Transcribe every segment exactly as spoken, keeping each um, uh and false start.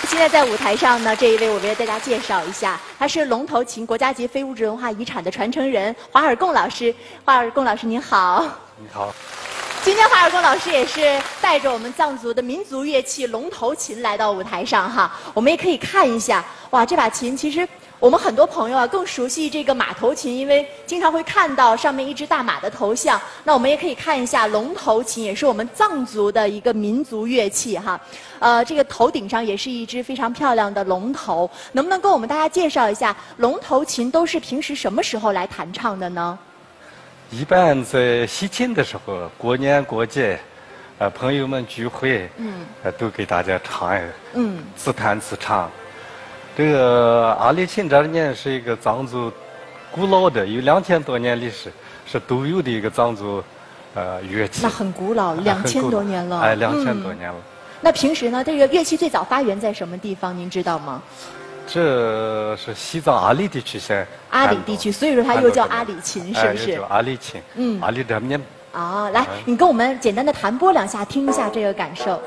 现在在舞台上呢，这一位我为大家介绍一下，他是龙头琴国家级非物质文化遗产的传承人华尔贡老师。华尔贡老师您好。 你好。 今天华尔贡老师也是带着我们藏族的民族乐器龙头琴来到舞台上哈，我们也可以看一下，哇，这把琴其实我们很多朋友啊更熟悉这个马头琴，因为经常会看到上面一只大马的头像。那我们也可以看一下龙头琴，也是我们藏族的一个民族乐器哈。呃，这个头顶上也是一只非常漂亮的龙头，能不能跟我们大家介绍一下龙头琴都是平时什么时候来弹唱的呢？ 一般在喜庆的时候，过年过节，呃，朋友们聚会，嗯，呃，都给大家唱，嗯，自弹自唱。这个阿里琴这呢是一个藏族古老的，有两千多年历史，是独有的一个藏族呃乐器。 那很古老，两千多年了。 哎，两千多年了。 那平时呢，这个乐器最早发源在什么地方？您知道吗？ 这是西藏阿里地区先。 阿里地区，所以说它又叫阿里琴，是不是？ 哎，叫阿里琴。嗯，阿里这面。 哦，来，你跟我们简单的弹拨两下，听一下这个感受。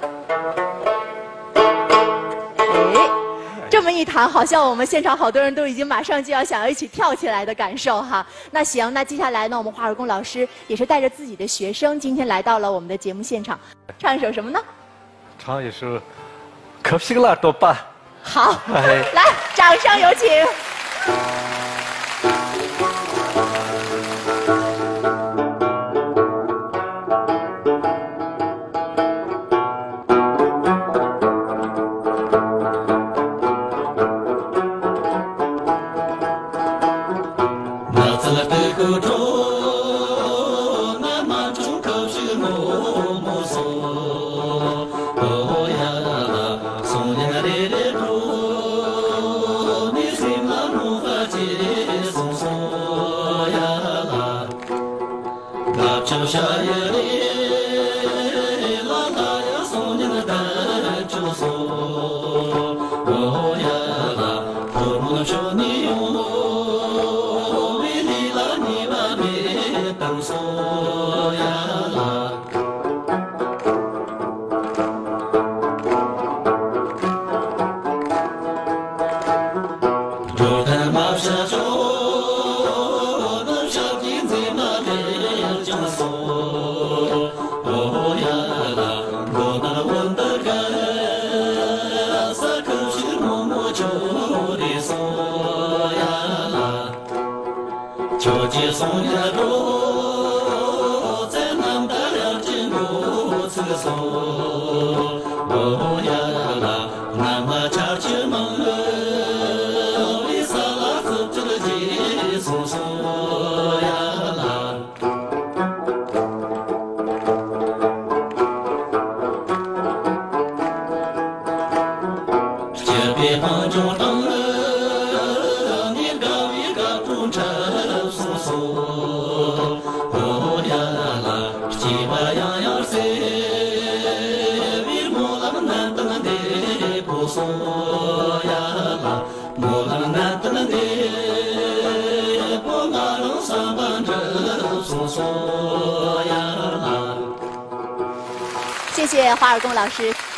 哎，这么一弹，好像我们现场好多人都已经马上就要想要一起跳起来的感受哈。那行，那接下来呢，我们华尔贡老师也是带着自己的学生，今天来到了我们的节目现场，唱一首什么呢？ 唱一首《可惜了多巴》。 好，来，掌声有请。谢谢华尔贡老师。